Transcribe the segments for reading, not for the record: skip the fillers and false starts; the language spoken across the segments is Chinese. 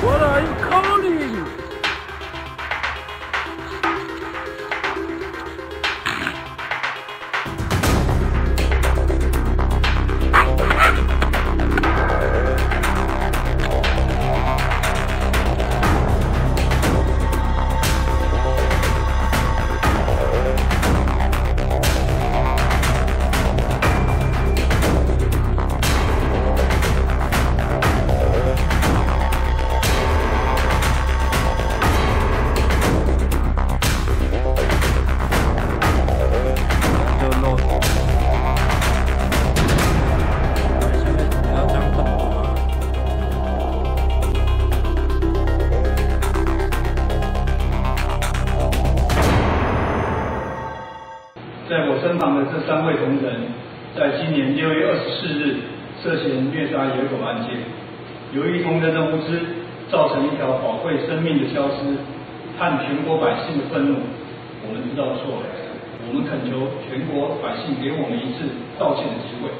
What are you calling? 在我身旁的这3位同仁，在今年6月24日涉嫌虐杀野狗案件，由于同仁的无知，造成一条宝贵生命的消失和全国百姓的愤怒。我们知道错了，我们恳求全国百姓给我们一次道歉的机会。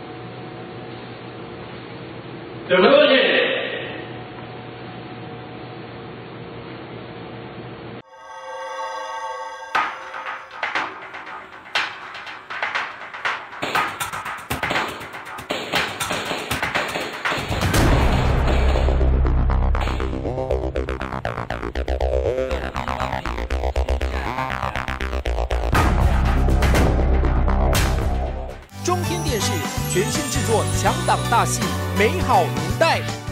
对不起。 中天电视全新制作强档大戏《美好年代》。